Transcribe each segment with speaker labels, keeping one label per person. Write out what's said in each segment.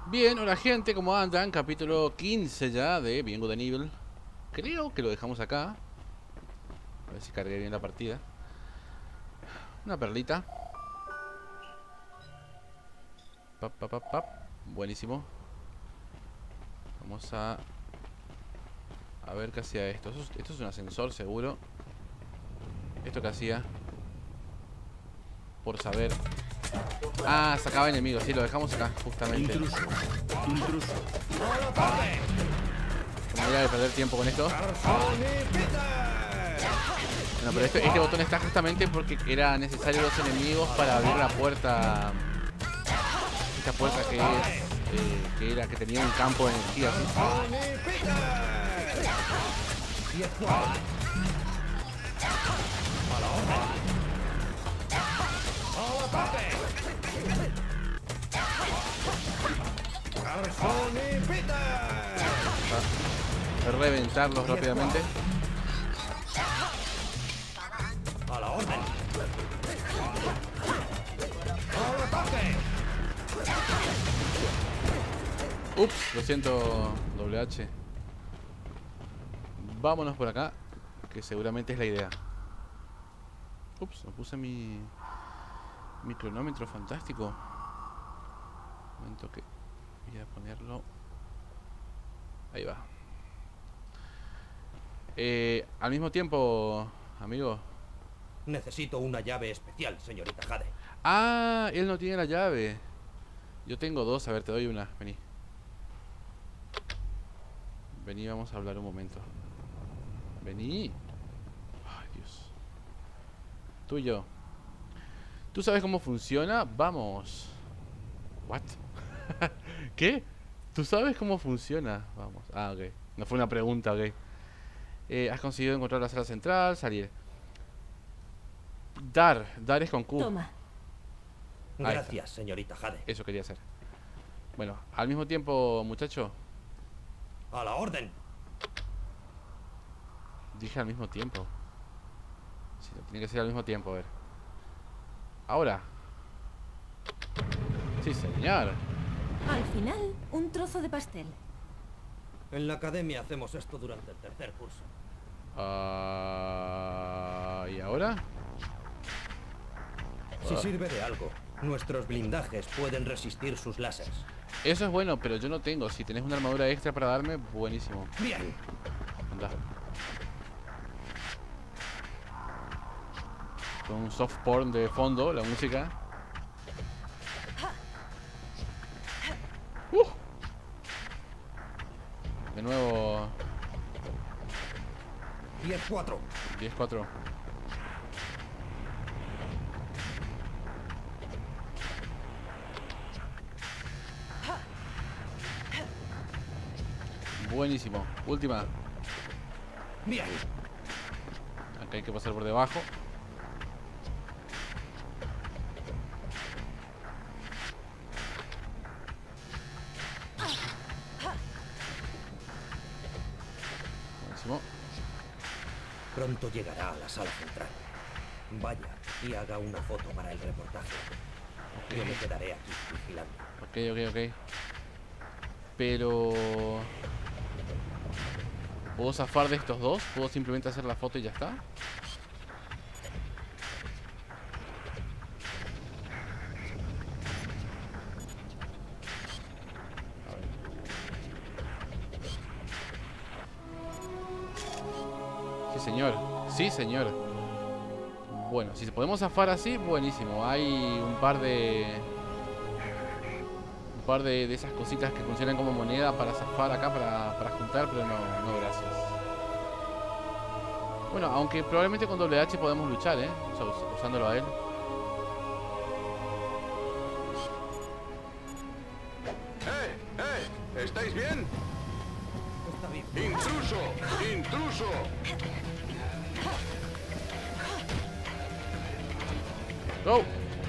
Speaker 1: Bien, hola gente, ¿cómo andan? Capítulo 15 ya de Bien Good and Evil. Creo que lo dejamos acá. A ver si cargué bien la partida. Una perlita. Pap, pap, pap, pap. Buenísimo. Vamos a ver qué hacía esto. Esto es un ascensor seguro. ¿Esto qué hacía? Por saber. Ah, sacaba enemigos, sí, lo dejamos acá, justamente.
Speaker 2: Intruso. Intruso.
Speaker 1: No voy a perder tiempo con esto. No, pero este botón está justamente porque era necesario los enemigos para abrir la puerta. Esta puerta que tenía un campo de energía, ¿sí? Para reventarlos rápidamente.
Speaker 2: A la orden.
Speaker 1: Ups, lo siento, WH. Vámonos por acá, que seguramente es la idea. Ups, no puse mi cronómetro fantástico. Un momento que voy a ponerlo. Ahí va. Al mismo tiempo, amigo.
Speaker 2: Necesito una llave especial, señorita Jade.
Speaker 1: Ah, él no tiene la llave. Yo tengo dos, a ver, te doy una. Vení. Vení, vamos a hablar un momento. Vení. Ay, Dios. Tú y yo. ¿Tú sabes cómo funciona? Vamos. What? ¿Qué? ¿Tú sabes cómo funciona? Vamos. Ah, ok. No fue una pregunta, ok. Has conseguido encontrar la sala central, salir. Dar es con Q.
Speaker 3: Toma.
Speaker 1: Ahí
Speaker 2: Gracias, señorita Jade.
Speaker 1: Eso quería hacer. Bueno, al mismo tiempo, muchacho.
Speaker 2: A la orden.
Speaker 1: Dije al mismo tiempo. Sí, tiene que ser al mismo tiempo, a ver. Ahora. Sí, señor.
Speaker 3: Al final, un trozo de pastel.
Speaker 2: En la academia hacemos esto durante el tercer curso.
Speaker 1: ¿Y ahora?
Speaker 2: Si sirve de algo, nuestros blindajes pueden resistir sus láseres.
Speaker 1: Eso es bueno, pero yo no tengo. Si tenés una armadura extra para darme, buenísimo.
Speaker 2: Bien.
Speaker 1: Anda. Con un soft porn de fondo, la música. De nuevo.
Speaker 2: 10-4.
Speaker 1: 10-4. Buenísimo. Última.
Speaker 2: Bien.
Speaker 1: Acá hay que pasar por debajo. Buenísimo.
Speaker 2: Pronto llegará a la sala central. Vaya y haga una foto para el reportaje. Yo me quedaré aquí vigilando.
Speaker 1: Ok. Pero... ¿puedo zafar de estos dos? ¿Puedo simplemente hacer la foto y ya está? Sí, señor. Sí, señor. Bueno, si podemos zafar así, buenísimo. Hay un par de esas cositas que funcionan como moneda para zafar acá, para juntar, pero no, gracias. Bueno, aunque probablemente con WH podemos luchar, ¿eh? O sea, usándolo a él.
Speaker 4: ¿Estáis bien?
Speaker 2: Está bien.
Speaker 4: ¡Intruso! ¡Intruso!
Speaker 1: ¡Go!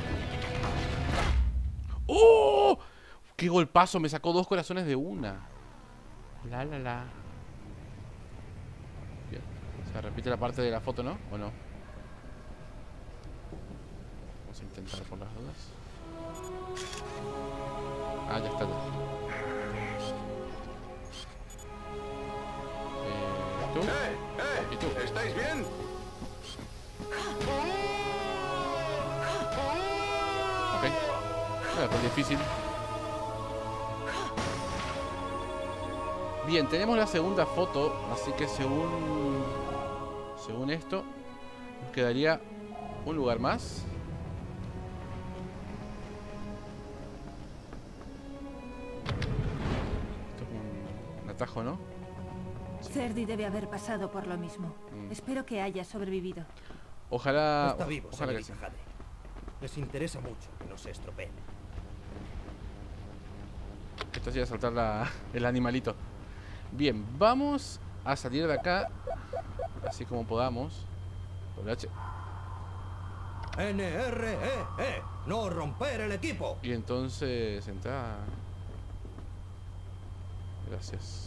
Speaker 1: ¡Oh! ¡Qué golpazo! Me sacó 2 corazones de una. La. Bien. Se repite la parte de la foto, ¿no? ¿O no? Vamos a intentar por las dudas. Ah, ya está.
Speaker 4: ¿Estáis bien?
Speaker 1: Ok. Pues difícil. Bien, tenemos la segunda foto, así que según esto, nos quedaría un lugar más. Esto es un atajo, ¿no?
Speaker 3: Cerdi debe haber pasado por lo mismo. Espero que haya sobrevivido.
Speaker 1: Ojalá.
Speaker 2: Está vivo,
Speaker 1: Ojalá que sí.
Speaker 2: señorita Jade. Les interesa mucho que no se estropeen.
Speaker 1: Esto sí va a saltar el animalito. Bien, vamos a salir de acá así como podamos. Por H.
Speaker 2: NREE, no romper el equipo.
Speaker 1: Y entonces entra. Gracias.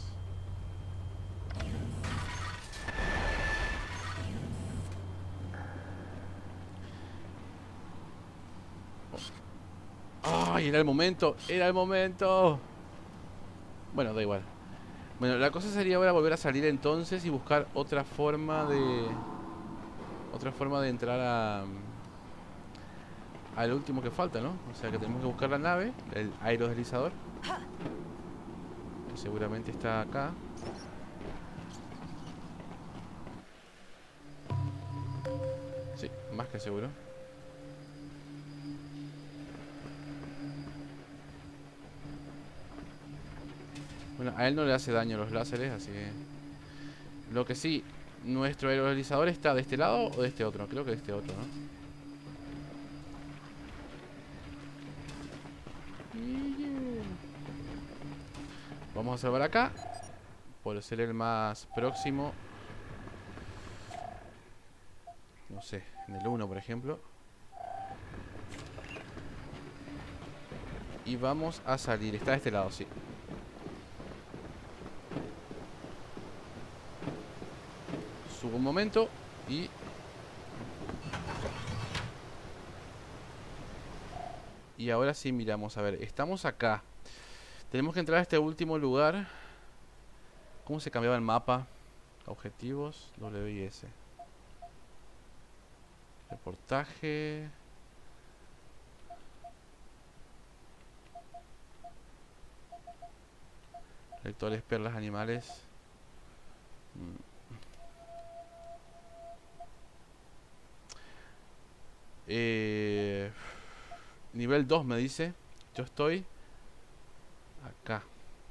Speaker 1: ¡Ay! Era el momento. Era el momento. Bueno, da igual. Bueno, la cosa sería ahora volver a salir entonces y buscar otra forma de... entrar al último que falta, ¿no? O sea que tenemos que buscar la nave, el aerodeslizador, que seguramente está acá. Sí, más que seguro. Bueno, a él no le hace daño los láseres, así que... Lo que sí, nuestro aerodeslizador está de este lado o de este otro. Creo que de este otro, ¿no? Vamos a salvar acá, por ser el más próximo. No sé, en el 1 por ejemplo. Y vamos a salir, está de este lado, sí. Subo un momento y... Y ahora sí miramos, a ver, estamos acá. Tenemos que entrar a este último lugar. ¿Cómo se cambiaba el mapa? Objetivos, W y S. Reportaje. Lectores, perlas, animales. Nivel 2 me dice. Yo estoy acá.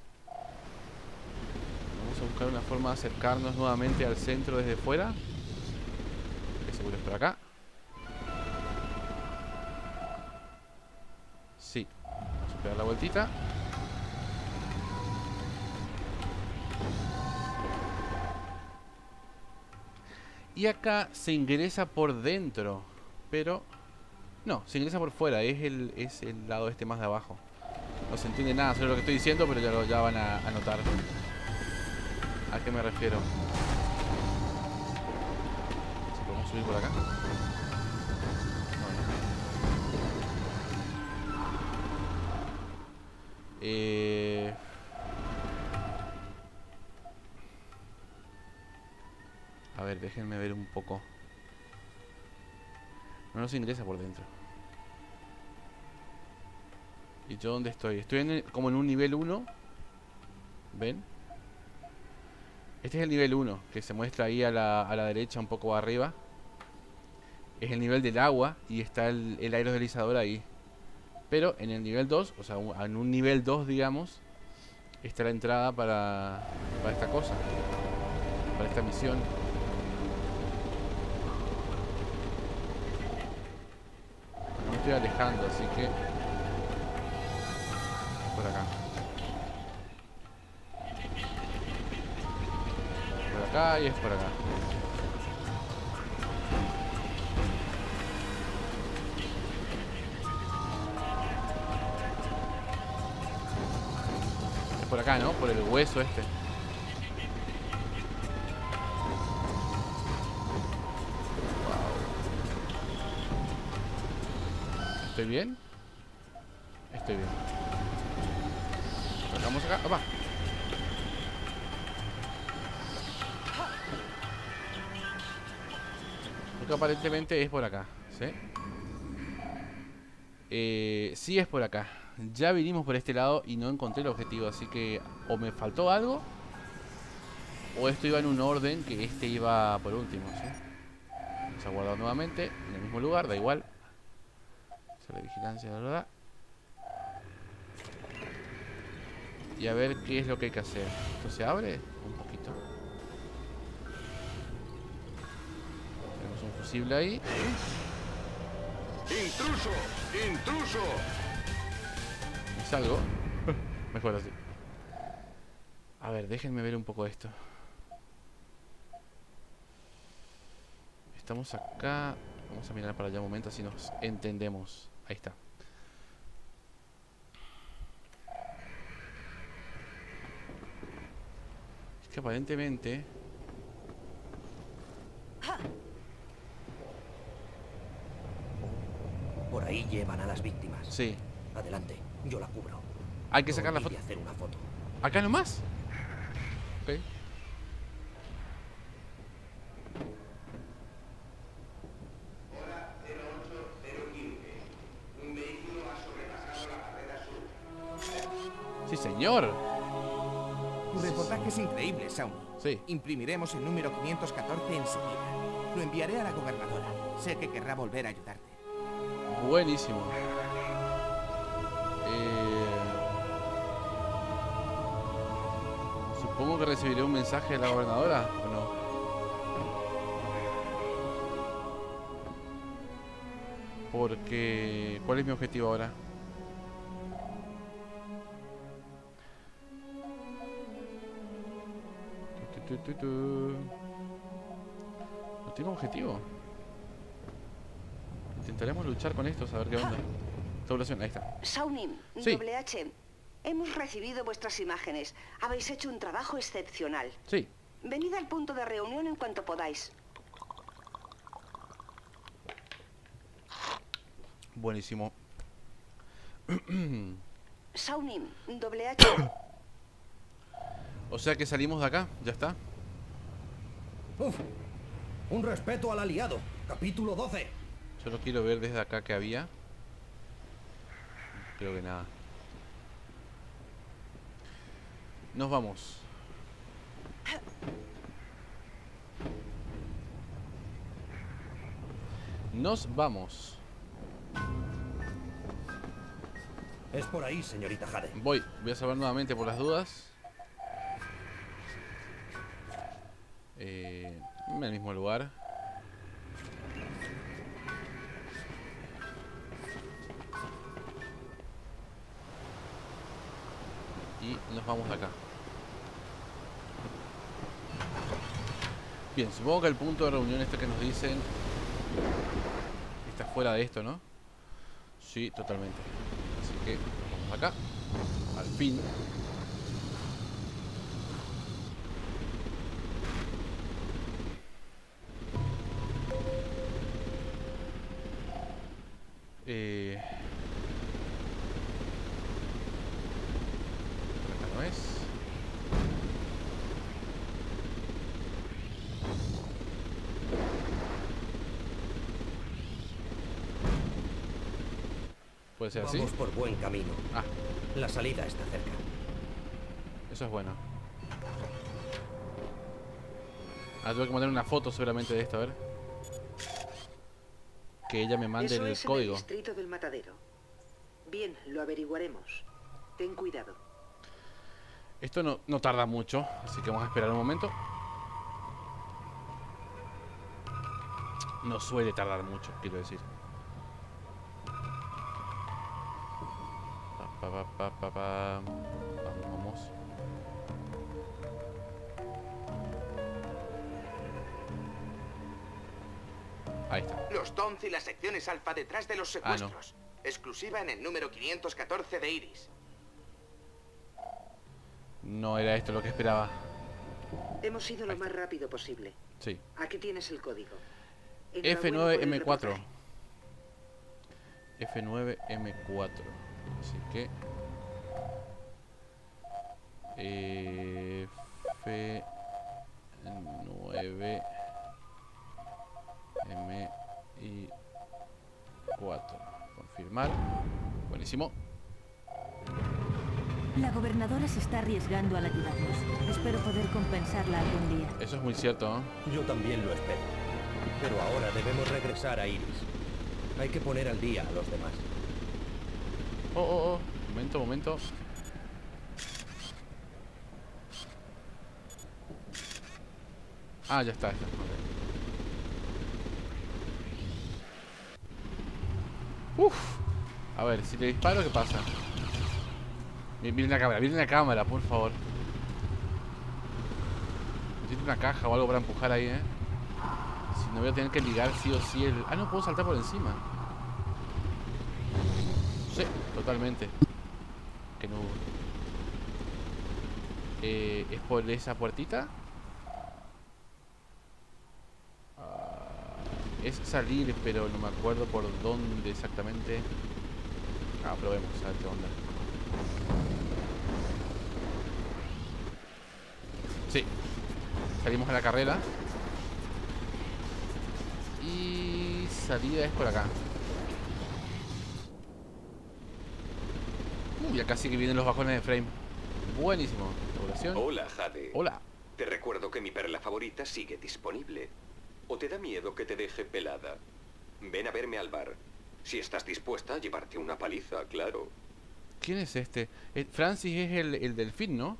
Speaker 1: Vamos a buscar una forma de acercarnos nuevamente al centro desde fuera. Que seguro es por acá. Sí. Vamos a pegar la vueltita. Y acá se ingresa por dentro. Pero... no, se ingresa por fuera. Es el lado este más de abajo. No se entiende nada sobre lo que estoy diciendo, pero ya van a notar a qué me refiero. ¿Si podemos subir por acá? A ver, déjenme ver un poco. No se ingresa por dentro. ¿Y yo dónde estoy? Estoy como en un nivel 1. ¿Ven? Este es el nivel 1, que se muestra ahí a la derecha, un poco arriba. Es el nivel del agua y está el aerodeslizador ahí. Pero en el nivel 2, o sea, en un nivel 2, digamos, está la entrada para esta cosa. Para esta misión. Me estoy alejando, así que... por acá. Por acá y es por acá. Es por acá, ¿no? Por el hueso este. ¿Estoy bien? Estoy bien. Vamos acá. ¡Opa! que aparentemente es por acá, ¿sí? Sí es por acá. Ya vinimos por este lado y no encontré el objetivo, así que o me faltó algo o esto iba en un orden que este iba por último, ¿sí? Vamos a guardar nuevamente en el mismo lugar, da igual. Sale vigilancia, la verdad. Y a ver qué es lo que hay que hacer. ¿Esto se abre? Un poquito. Tenemos un fusible ahí.
Speaker 4: ¡Intruso! ¡Intruso!
Speaker 1: Y salgo. Mejor así. A ver, déjenme ver un poco esto. Estamos acá. Vamos a mirar para allá un momento, así nos entendemos. Ahí está. Es que aparentemente...
Speaker 2: Por ahí llevan a las víctimas.
Speaker 1: Sí.
Speaker 2: Adelante, yo la cubro.
Speaker 1: Hay que
Speaker 2: No
Speaker 1: sacar la
Speaker 2: olvide
Speaker 1: foto.
Speaker 2: hacer una foto.
Speaker 1: ¿Acá nomás? Ok. Sí, señor.
Speaker 5: Reportaje es increíble, Sauni.
Speaker 1: Sí.
Speaker 5: Imprimiremos el número 514 enseguida. Lo enviaré a la gobernadora. Sé que querrá volver a ayudarte.
Speaker 1: Buenísimo. Supongo que recibiré un mensaje de la gobernadora, ¿o no? Porque... ¿cuál es mi objetivo ahora? No tengo objetivo. Intentaremos luchar con esto, a ver qué onda. Tabulación, ahí está.
Speaker 6: Saunim,
Speaker 1: Sí.
Speaker 6: Doble H, hemos recibido vuestras imágenes. Habéis hecho un trabajo excepcional.
Speaker 1: Sí.
Speaker 6: Venid al punto de reunión en cuanto podáis.
Speaker 1: Buenísimo.
Speaker 6: Saunim, Doble H,
Speaker 1: O sea que salimos de acá, ya está.
Speaker 2: Uf, un respeto al aliado. Capítulo 12.
Speaker 1: Solo quiero ver desde acá que había. Creo que nada. Nos vamos. Nos vamos.
Speaker 2: Es por ahí, señorita Jade.
Speaker 1: Voy a salvar nuevamente por las dudas. En el mismo lugar. Y nos vamos de acá. Bien, supongo que el punto de reunión este que nos dicen está fuera de esto, ¿no? Sí, totalmente. Así que vamos acá. Al fin. Acá no es. Puede ser así.
Speaker 2: Vamos por buen camino.
Speaker 1: Ah,
Speaker 2: La salida está cerca.
Speaker 1: eso es bueno. Ah, tengo que mandar una foto seguramente de esto, a ver. Que ella me mande
Speaker 6: eso
Speaker 1: el
Speaker 6: es en
Speaker 1: código.
Speaker 6: el distrito del matadero. Bien, lo averiguaremos. Ten cuidado.
Speaker 1: Esto no tarda mucho, así que vamos a esperar un momento. No suele tardar mucho, quiero decir. Vamos. Ahí está.
Speaker 5: Los Tons y las secciones alfa detrás de los secuestros. Exclusiva en el número 514 de Iris.
Speaker 1: No era esto lo que esperaba.
Speaker 6: Hemos ido lo más rápido posible.
Speaker 1: Sí.
Speaker 6: Aquí tienes el código. Enhorabuena por el
Speaker 1: F9M4.
Speaker 6: reportaje.
Speaker 1: F9M4. Así que F9M4. Confirmar. Buenísimo.
Speaker 3: La gobernadora se está arriesgando al ayudarnos. Espero poder compensarla algún día.
Speaker 1: Eso es muy cierto, ¿no?
Speaker 2: Yo también lo espero. Pero ahora debemos regresar a Iris. Hay que poner al día a los demás.
Speaker 1: Oh. Momento. Ah, ya está. Okay. Uf. A ver, si le disparo, ¿qué pasa? Viene una cámara, por favor. Necesito una caja o algo para empujar ahí, Si no voy a tener que ligar sí o sí el... Ah, no, puedo saltar por encima. Sí, totalmente. Que no... ¿Es por esa puertita? Es salir, pero no me acuerdo por dónde exactamente. Ah, probemos, a ver qué onda. Sí, salimos a la carrera. Y salida es por acá. Ya casi que vienen los bajones de frame. Buenísimo. Población.
Speaker 4: Hola, Jade.
Speaker 1: Hola.
Speaker 4: Te recuerdo que mi perla favorita sigue disponible. ¿O te da miedo que te deje pelada? Ven a verme al bar. Si estás dispuesta a llevarte una paliza, claro.
Speaker 1: ¿Quién es este? Francis es el delfín, ¿no?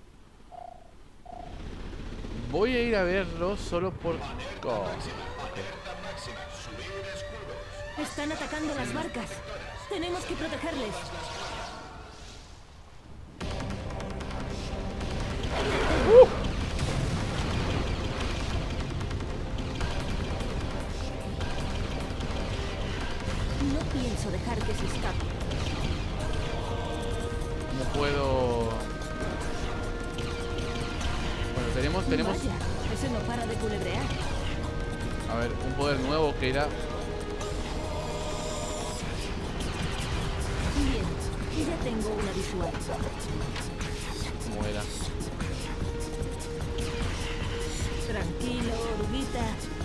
Speaker 1: Voy a ir a verlo solo por... Oh.
Speaker 3: Están atacando las barcas. Tenemos que protegerles. No pienso dejar que se escape.
Speaker 1: No puedo... Bueno, tenemos...
Speaker 3: Vaya, ese no para de culebrear.
Speaker 1: A ver, un poder nuevo que era...
Speaker 3: Bien, ya tengo una visual.
Speaker 1: ¿Cómo era?
Speaker 3: Tranquilo, oruguita.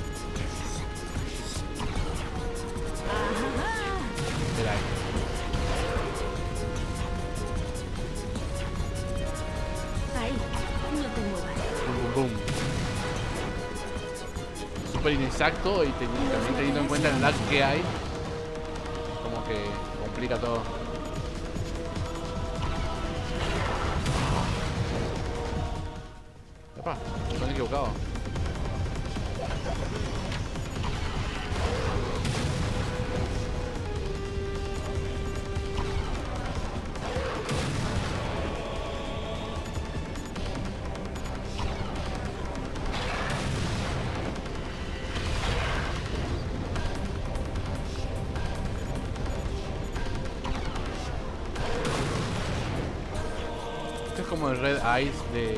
Speaker 3: ¡Ajá!
Speaker 1: Era ahí.
Speaker 3: Ahí, no te muevas.
Speaker 1: Boom. Súper inexacto y también teniendo en cuenta el lag que hay, como que complica todo. Epa, estoy equivocado. Como el Red Eyes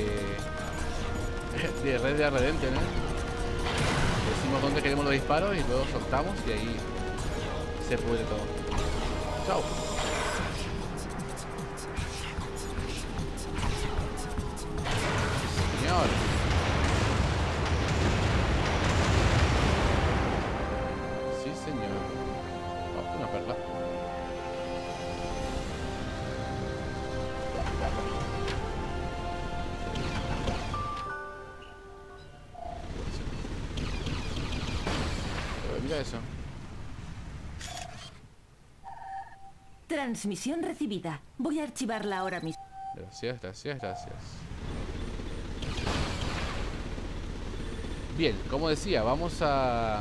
Speaker 1: de Red Dead Redemption, ¿no? Decimos dónde queremos los disparos y luego soltamos y ahí se pudre todo. Chao. Señor. Sí, señor. Oh, una perla. Mira eso.
Speaker 3: Transmisión recibida. Voy a archivarla ahora mismo.
Speaker 1: Gracias. Bien, como decía, vamos a...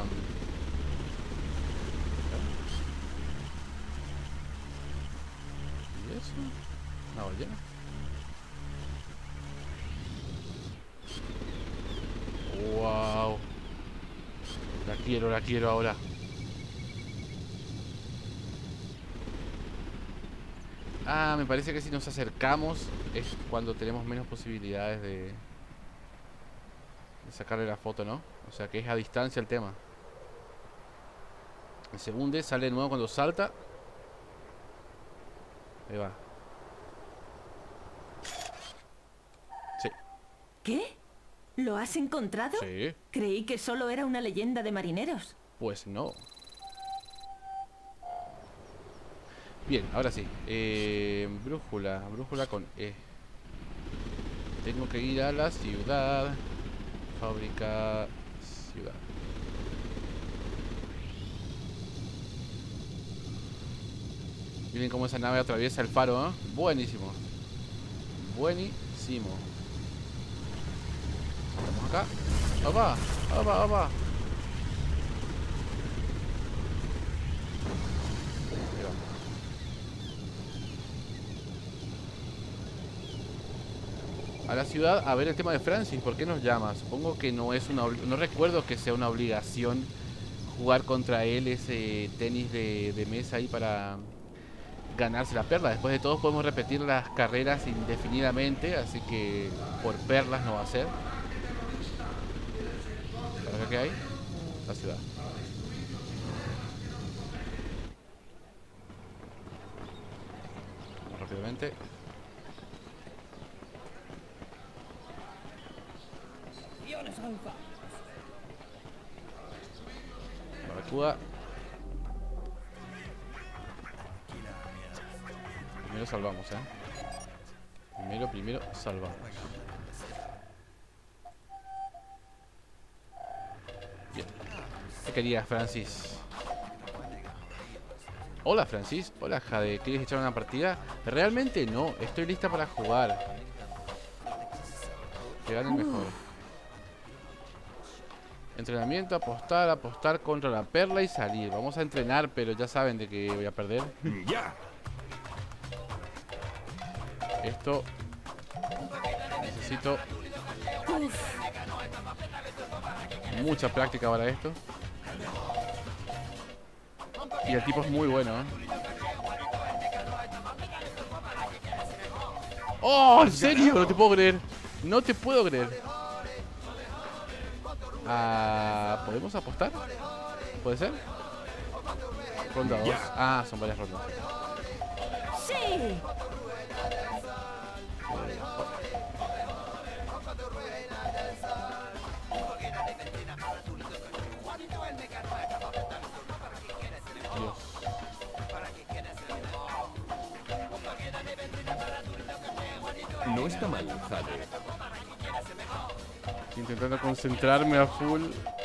Speaker 1: ¿Y eso? ¿Una ballena? Wow. La quiero ahora. Ah, me parece que si nos acercamos es cuando tenemos menos posibilidades de sacarle la foto, ¿no? O sea que es a distancia el tema. El segundo sale de nuevo cuando salta. Ahí va. Sí.
Speaker 3: ¿Qué? ¿Lo has encontrado?
Speaker 1: Sí.
Speaker 3: Creí que solo era una leyenda de marineros.
Speaker 1: Pues no. Bien, ahora sí. Brújula. Brújula con E. Tengo que ir a la ciudad. Fábrica. Ciudad. Miren cómo esa nave atraviesa el faro, ¿eh? Buenísimo. Buenísimo. Vamos acá. ¡Opa! ¡Opa! ¡Opa! A la ciudad a ver el tema de Francis. ¿Por qué nos llama? Supongo que no es una... No recuerdo que sea una obligación jugar contra él ese tenis de mesa ahí para ganarse la perla. Después de todo podemos repetir las carreras indefinidamente, así que por perlas no va a ser. ¿Para ver qué hay? La ciudad. Vamos rápidamente. Barracuda. Primero salvamos, Primero salvamos. Bien. ¿Qué querías, Francis? Hola, Francis. Hola, Jade. ¿Quieres echar una partida? Realmente no. Estoy lista para jugar. Que gane el mejor. Entrenamiento, apostar contra la perla y salir. Vamos a entrenar, pero ya saben de que voy a perder.
Speaker 2: ¡Ya!
Speaker 1: Esto necesito mucha práctica para esto. Y el tipo es muy bueno, ¡Oh! ¿En serio? No te puedo creer. No te puedo creer. ¿Podemos apostar? ¿Puede ser? Ronda 2. Ah, son varias rondas.
Speaker 3: ¡Sí!
Speaker 1: Dios.
Speaker 2: No está mal, Jade.
Speaker 1: Intentando concentrarme a full.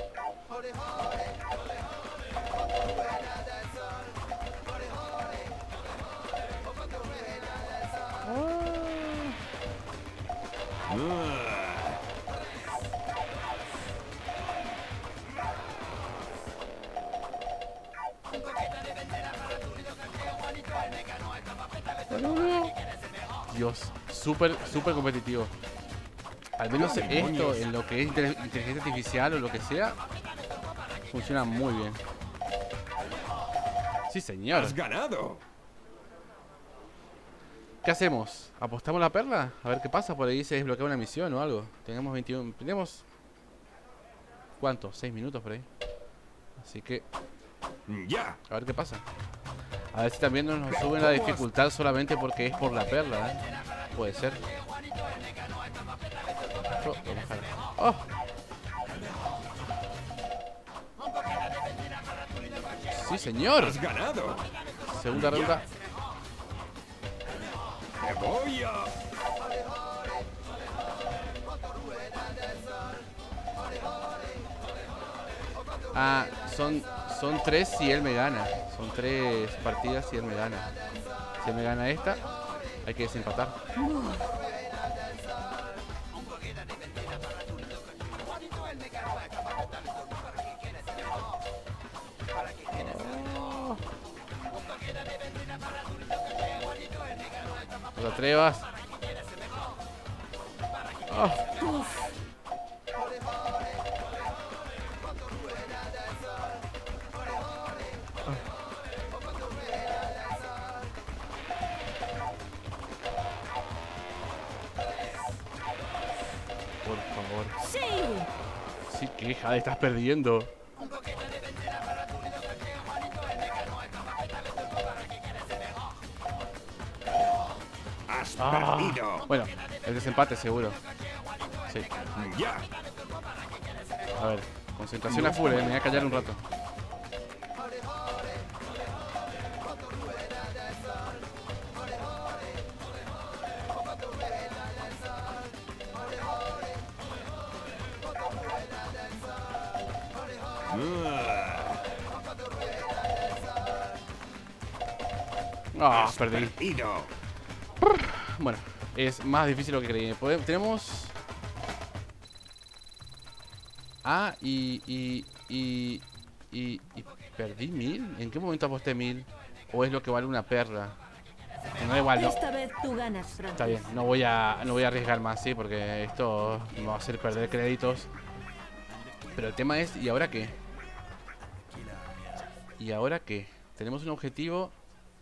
Speaker 1: Dios, súper competitivo. Al menos esto, en lo que es inteligencia artificial o lo que sea, funciona muy bien. Sí, señor.
Speaker 2: ¡Has ganado!
Speaker 1: ¿Qué hacemos? ¿Apostamos la perla? A ver qué pasa. Por ahí se desbloquea una misión o algo. Tenemos 21... Tenemos... ¿Cuánto? 6 minutos por ahí. Así que...
Speaker 2: ¡Ya!
Speaker 1: A ver qué pasa. A ver si también nos suben la dificultad solamente porque es por la perla, Puede ser. Oh. Sí, señor.
Speaker 2: ¡Has ganado!
Speaker 1: Segunda ronda.
Speaker 2: ¡Te voy a...
Speaker 1: Ah, son 3 si él me gana. Son 3 partidas si él me gana. Si él me gana esta, hay que desempatar. No te atrevas. Por favor.
Speaker 3: ¡Sí!
Speaker 1: Sí, que Jade, estás perdiendo.
Speaker 2: ¡Has perdido!
Speaker 1: Bueno, el desempate seguro. Sí.
Speaker 2: ¡Ya!
Speaker 1: A ver, concentración a full, me voy a callar un rato. Ah,
Speaker 2: Has
Speaker 1: perdí.
Speaker 2: perdido.
Speaker 1: Bueno, es más difícil lo que creí. Tenemos... Ah, y perdí 1000. ¿En qué momento aposté 1000? ¿O es lo que vale una perla? No, igual, no.
Speaker 3: Esta vez tú ganas, Francis.
Speaker 1: Está bien, no voy a arriesgar más, sí, porque esto me va a hacer perder créditos. Pero el tema es, ¿y ahora qué? ¿Y ahora qué? Tenemos un objetivo.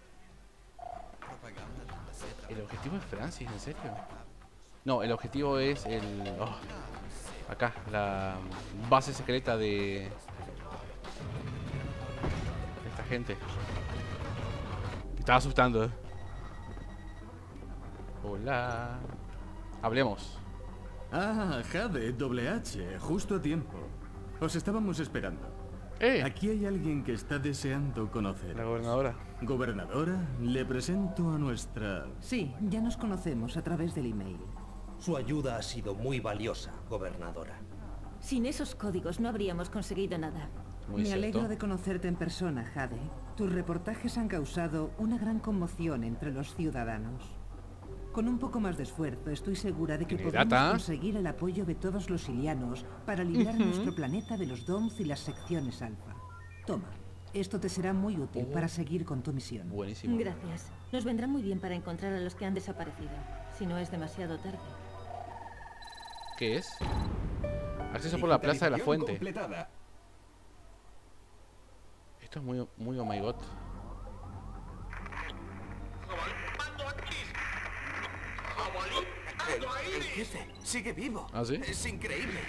Speaker 1: ¿El objetivo es Francis? ¿En serio? No, el objetivo es el... oh, acá, la base secreta de esta gente. Me estaba asustando. Hola. Hablemos.
Speaker 7: Ah, Jade, WH, justo a tiempo. Os estábamos esperando. Aquí hay alguien que está deseando conocer.
Speaker 1: La gobernadora.
Speaker 7: Gobernadora, le presento a nuestra...
Speaker 8: Sí, ya nos conocemos a través del email.
Speaker 2: Su ayuda ha sido muy valiosa, gobernadora.
Speaker 3: Sin esos códigos no habríamos conseguido nada.
Speaker 1: Muy
Speaker 8: Me
Speaker 1: cierto.
Speaker 8: alegro de conocerte en persona, Jade. Tus reportajes han causado una gran conmoción entre los ciudadanos. Con un poco más de esfuerzo, estoy segura de que podremos
Speaker 1: Candidata.
Speaker 8: conseguir el apoyo de todos los ilianos para librar nuestro planeta de los DOMs y las secciones alfa. Toma, esto te será muy útil para seguir con tu misión.
Speaker 1: Buenísimo.
Speaker 3: Gracias. Nos vendrá muy bien para encontrar a los que han desaparecido, si no es demasiado tarde.
Speaker 1: ¿Qué es? Acceso por la plaza de la fuente.
Speaker 2: Completada.
Speaker 1: Esto es muy oh my god.
Speaker 5: El jefe sigue vivo.
Speaker 1: ¿Ah, sí?
Speaker 5: Es increíble.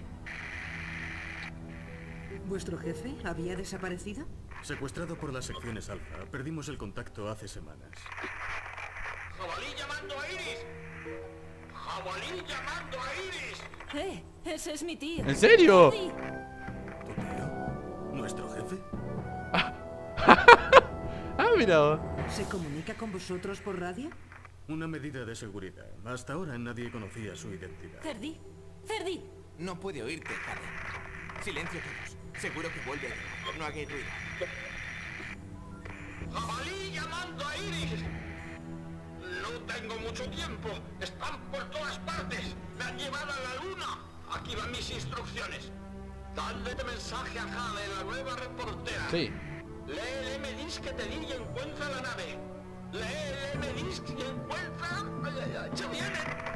Speaker 8: ¿Vuestro jefe había desaparecido?
Speaker 7: Secuestrado por las secciones alfa. Perdimos el contacto hace semanas.
Speaker 9: ¡Jabalí llamando a Iris! ¡Jabalí llamando a Iris!
Speaker 3: Ese es mi tío.
Speaker 1: ¿En serio?
Speaker 3: Sí.
Speaker 7: ¿Tu tío? ¿Nuestro jefe?
Speaker 1: Ah, mira.
Speaker 8: ¿Se comunica con vosotros por radio?
Speaker 7: Una medida de seguridad. Hasta ahora nadie conocía su identidad.
Speaker 3: Ferdi. Ferdi.
Speaker 5: No puede oírte, Jade. Silencio todos. Seguro que vuelve. No hagáis ruido.
Speaker 9: ¡Jabalí llamando a Iris! No tengo mucho tiempo. Están por todas partes. Me han llevado a la luna. Aquí van mis instrucciones. Dadle este mensaje a Jade, la nueva reportera.
Speaker 1: Sí.
Speaker 9: Lee el M-Disc que te di y encuentra la nave. Lee el M-Disc y encuentra... ¡Ay, ay, ay! ¡Se viene!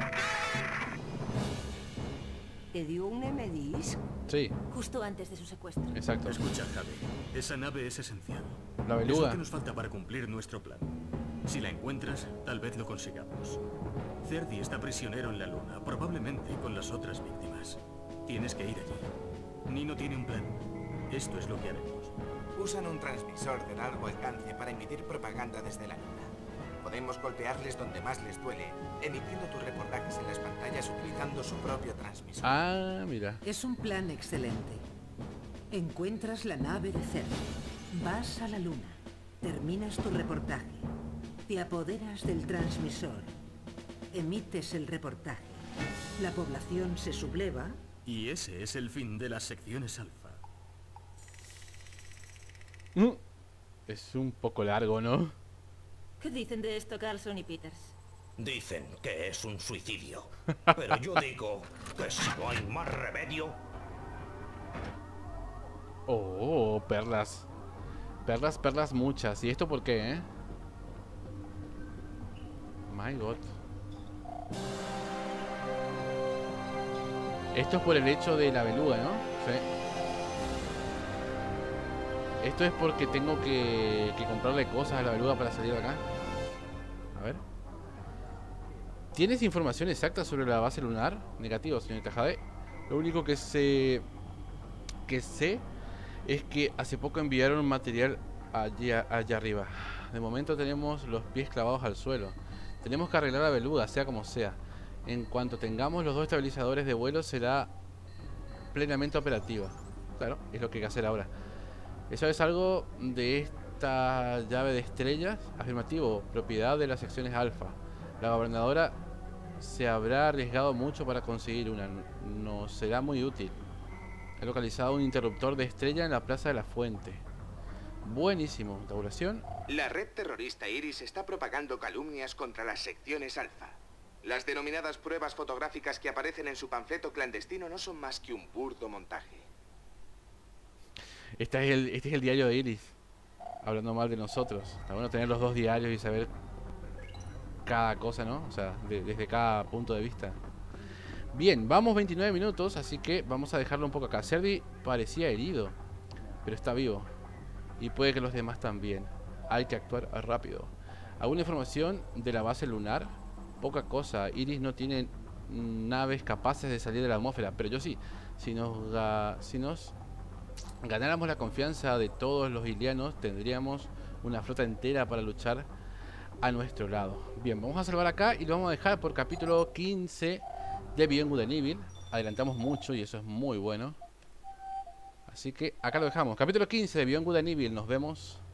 Speaker 6: ¿Te dio un M-Disc?
Speaker 1: Sí,
Speaker 3: Justo antes de su secuestro.
Speaker 1: exacto.
Speaker 7: Escucha, Jade. Esa nave es esencial.
Speaker 1: La
Speaker 7: Es lo
Speaker 1: beluga.
Speaker 7: que nos falta para cumplir nuestro plan. Si la encuentras, tal vez lo consigamos. Ferdi está prisionero en la luna, probablemente con las otras víctimas. Tienes que ir allí. Nino tiene un plan. Esto es lo que haremos.
Speaker 5: Usan un transmisor de largo alcance para emitir propaganda desde la luna. Podemos golpearles donde más les duele, emitiendo tus reportajes en las pantallas utilizando su propio transmisor.
Speaker 1: Ah, mira.
Speaker 8: Es un plan excelente. Encuentras la nave de Ferdi. Vas a la luna. Terminas tu reportaje. Te apoderas del transmisor. Emites el reportaje. La población se subleva.
Speaker 7: Y ese es el fin de las secciones alfa.
Speaker 1: Es un poco largo, ¿no?
Speaker 3: ¿Qué dicen de esto Carlson y Peters?
Speaker 2: Dicen que es un suicidio. Pero yo digo que si no hay más remedio...
Speaker 1: Oh, perlas. Perlas, perlas muchas. ¿Y esto por qué, My god. Esto es por el hecho de la beluga, ¿no? Sí. Esto es porque tengo que comprarle cosas a la beluga para salir de acá. A ver. ¿Tienes información exacta sobre la base lunar? Negativo, señorita Jade. Lo único que sé es que hace poco enviaron material allá arriba. De momento tenemos los pies clavados al suelo. Tenemos que arreglar la beluga, sea como sea. En cuanto tengamos los 2 estabilizadores de vuelo, será plenamente operativa. Claro, es lo que hay que hacer ahora. ¿Eso es algo de esta llave de estrellas? Afirmativo, propiedad de las secciones alfa. La gobernadora se habrá arriesgado mucho para conseguir una. Nos será muy útil. He localizado un interruptor de estrella en la plaza de la fuente. Buenísimo. Tabulación.
Speaker 5: La red terrorista Iris está propagando calumnias contra las secciones alfa. Las denominadas pruebas fotográficas que aparecen en su panfleto clandestino no son más que un burdo montaje.
Speaker 1: Este es el diario de Iris, hablando mal de nosotros. Está bueno tener los dos diarios y saber cada cosa, ¿no? O sea, desde cada punto de vista. Bien, vamos 29 minutos, así que vamos a dejarlo un poco acá. Serdi parecía herido, pero está vivo. Y puede que los demás también. Hay que actuar rápido. ¿Alguna información de la base lunar? Poca cosa. Iris no tiene naves capaces de salir de la atmósfera, pero yo sí. Si nos ganáramos la confianza de todos los ilianos, tendríamos una flota entera para luchar a nuestro lado. Bien, vamos a salvar acá y lo vamos a dejar por capítulo 15 de Beyond Good and Evil. Adelantamos mucho y eso es muy bueno. Así que acá lo dejamos. Capítulo 15 de Beyond Good and Evil. Nos vemos